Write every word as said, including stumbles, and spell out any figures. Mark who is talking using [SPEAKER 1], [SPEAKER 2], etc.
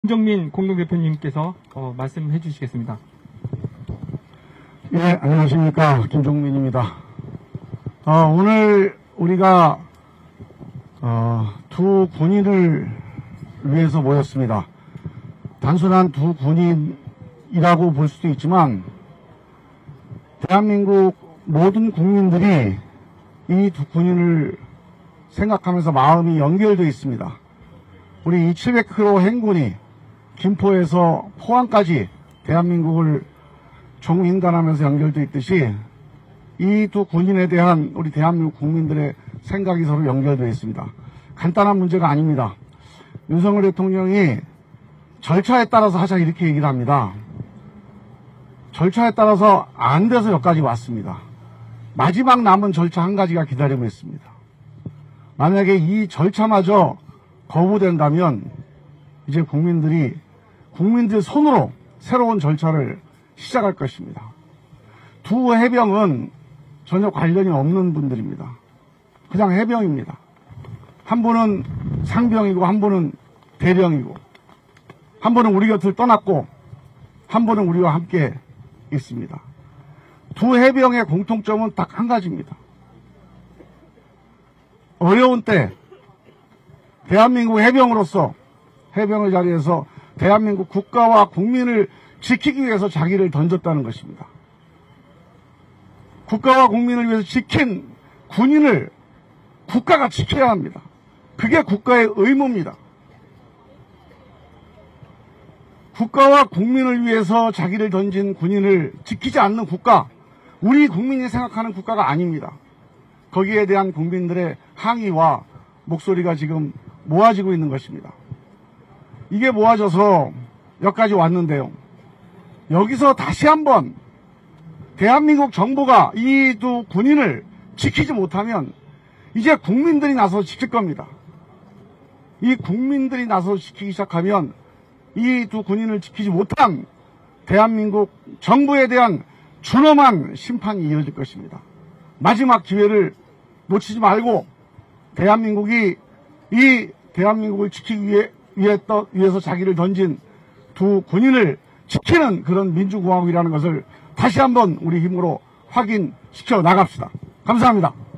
[SPEAKER 1] 김종민 공동대표님께서 어, 말씀해 주시겠습니다.
[SPEAKER 2] 예, 안녕하십니까. 김종민입니다. 어, 오늘 우리가 어, 두 군인을 위해서 모였습니다. 단순한 두 군인이라고 볼 수도 있지만 대한민국 모든 국민들이 이 두 군인을 생각하면서 마음이 연결되어 있습니다. 우리 이 칠백 킬로미터 행군이 김포에서 포항까지 대한민국을 종횡단하면서 연결되어 있듯이 이 두 군인에 대한 우리 대한민국 국민들의 생각이 서로 연결되어 있습니다. 간단한 문제가 아닙니다. 윤석열 대통령이 절차에 따라서 하자 이렇게 얘기를 합니다. 절차에 따라서 안 돼서 여기까지 왔습니다. 마지막 남은 절차 한 가지가 기다리고 있습니다. 만약에 이 절차마저 거부된다면 이제 국민들이 국민들 손으로 새로운 절차를 시작할 것입니다. 두 해병은 전혀 관련이 없는 분들입니다. 그냥 해병입니다. 한 분은 상병이고 한 분은 대령이고 한 분은 우리 곁을 떠났고 한 분은 우리와 함께 있습니다. 두 해병의 공통점은 딱 한 가지입니다. 어려운 때 대한민국 해병으로서 해병의 자리에서 대한민국 국가와 국민을 지키기 위해서 자기를 던졌다는 것입니다. 국가와 국민을 위해서 지킨 군인을 국가가 지켜야 합니다. 그게 국가의 의무입니다. 국가와 국민을 위해서 자기를 던진 군인을 지키지 않는 국가, 우리 국민이 생각하는 국가가 아닙니다. 거기에 대한 국민들의 항의와 목소리가 지금 모아지고 있는 것입니다. 이게 모아져서 여기까지 왔는데요. 여기서 다시 한번 대한민국 정부가 이 두 군인을 지키지 못하면 이제 국민들이 나서서 지킬 겁니다. 이 국민들이 나서서 지키기 시작하면 이 두 군인을 지키지 못한 대한민국 정부에 대한 준엄한 심판이 이어질 것입니다. 마지막 기회를 놓치지 말고 대한민국이 이 대한민국을 지키기 위해, 위해 떠, 위해서 자기를 던진 두 군인을 지키는 그런 민주공화국이라는 것을 다시 한번 우리 힘으로 확인시켜 나갑시다. 감사합니다.